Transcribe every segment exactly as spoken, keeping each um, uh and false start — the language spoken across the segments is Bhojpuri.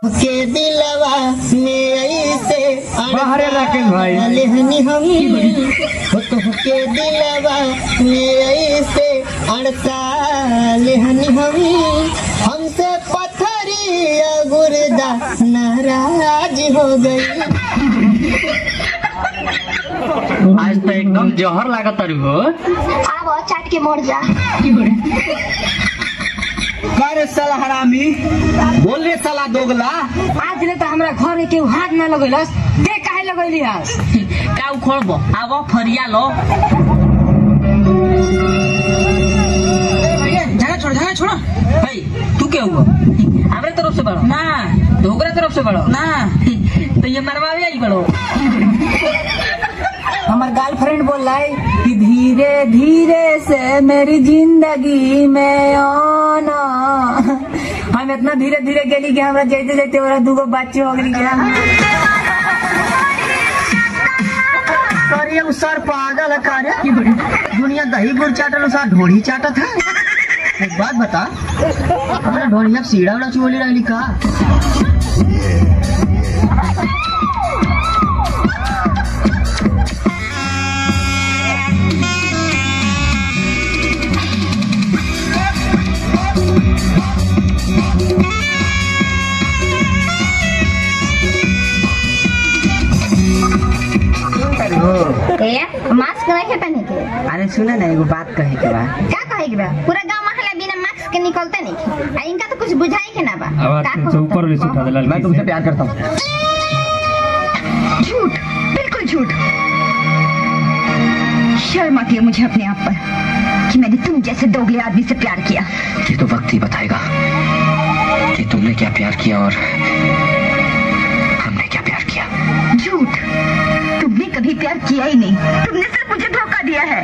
के दिलवा में ऐसे बाहरे राकेश भाई लेहनी हम तो के दिलवा में ऐसे अड़सा लेहनी हम हमसे पत्थरिया गुर्दा नाराज हो गई। आज तो एकदम जहर लागत हो। अब चाट के मर जा। अरे साला हरामी बोल रे साला दोगला। आज ले तो हमरा घर में केहू हाथ ना लगैलस, ते काहे लगैली हस? का उखड़ब आव फरिया लो। झगड़ा छोड़ झगड़ा छोड़। भाई तू क्या हुआ? हमरे तरफ से बड़ो ना ढोकरा तरफ से बड़ो ना तो ये मरवावे आई बड़ो। हमार गर्लफ्रेंड बोल रहा है कि धीरे धीरे से मेरी जिंदगी में आना। हम इतना धीरे धीरे गेली कि हमरा जैते जैते ओरा दूगो बच्चे हो गई। सर ये सर पागल है का रे? दुनिया दही गुड़ चाटल सर ढोड़ी चाटत है। एक बात बता हमारा ढोड़िया सीढ़ा उड़ा चोली रही का? मास्क नहीं पहने के। अरे सुने ना एगो बात कहे के बा। क्या कहे के बा? पूरा गांव महला बिना मास्क के निकलते नहीं। आ इनका तो कुछ बुझाई के ना बा। आवाज ऊपर ले उठा दे। मैं तुमसे प्यार करता हूँ। झूठ, बिल्कुल झूठ। शर्म आती है मुझे अपने आप पर कि मैंने तुम जैसे दोगले आदमी से प्यार किया। ये तो वक्त ही बताएगा कि तुमने क्या प्यार किया और हमने क्या प्यार किया। झूठ, तुमने कभी प्यार किया ही नहीं। तुमने सिर्फ मुझे धोखा दिया है।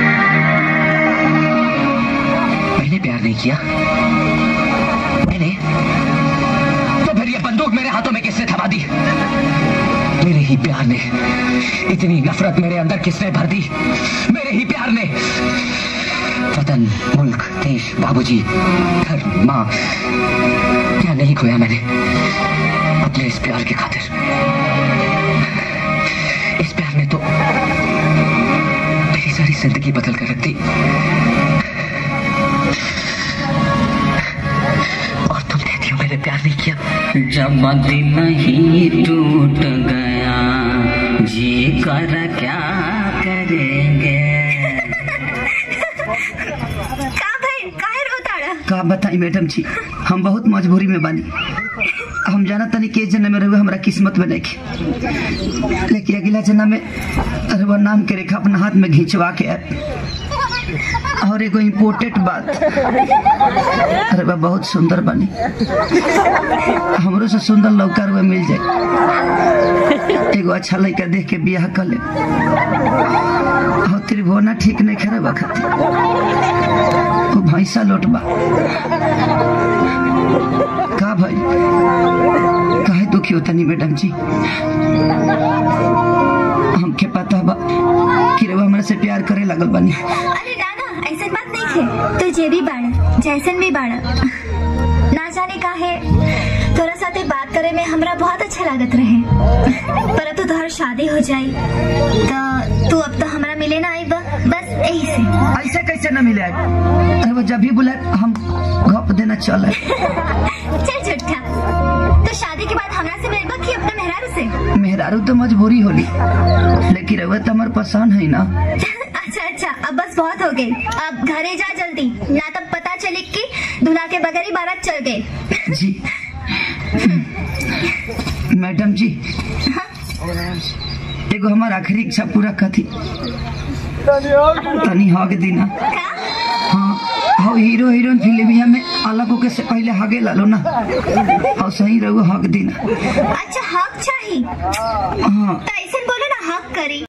मैंने प्यार नहीं किया। मैंने तो फिर ये बंदूक मेरे हाथों में किसने थमा दी? मेरे ही प्यार ने। इतनी नफरत मेरे अंदर किसने भर दी? मेरे ही प्यार ने। वतन, मुल्क, देश, बाबूजी, घर, माँ, क्या नहीं खोया मैंने अपने इस प्यार की खातिर। इस प्यार ने तो मेरी सारी जिंदगी बदल कर रख दी। और तुम कहती हो मैंने प्यार नहीं किया। जब दिल ही टूट गया जी कर क्या करेंगे। का भाई काहे रोताड़ा? का बताई मैडम जी, हम बहुत मजबूरी में बानी। हम जाना तनी के जन्म में रहुए हमरा किस्मत में नहीं, लेकिन अगला जन्म में रहुआ नाम के रेखा अपना हाथ में घिंचवा के और एगो इम्पोर्टेंट बात, अरे बा बहुत सुंदर बनी। हमरो से सुंदर लड़का रुआ मिल जाए, एगो अच्छा लड़का देख के बियाह कर ले। और त्रिभुवना ठीक नहीं करे बखत वो भैंसा लौटबा का भाई? काहे दुखी होता नहीं मैडम जी? हमके पता बा कि रवा हमरा से प्यार करे लगल बनी। अरे नाना ऐसा बात नहीं है। तो जे भी बाड़ा जैसन भी बाड़ा ना जाने का है तोरा साथे बात करे में हमरा बहुत अच्छा लागत रहे। पर अब तो तोहर शादी हो जाई तो तू अब तो हमरा मिले ना आई बा, बस यही से। ऐसे कैसे न मिले? अरे वो जब भी बुलाए हम घप देना चले। चल झूठा, तो शादी के बाद हमरा से मिलबा कि अपने मेहरारू से? मेहरारू तो मजबूरी होली, लेकिन रवा तो हमारे पसंद है ना। अच्छा अच्छा, अब बस बहुत हो गई। अब घरे जा जल्दी, ना तब पता चले कि दूल्हा के बगैर ही बारात चल गई। जी मैडम जी, एगो हमार आखिरी इच्छा पूरा कथी तनी हग दीना। हाँ हाँ, हीरो हीरोइन फिल्मिया में अलग होके से पहले हगे लालो ना, और सही रहो हग दीना। अच्छा हक चाहिए? हाँ तो ऐसे बोलो ना हक करी।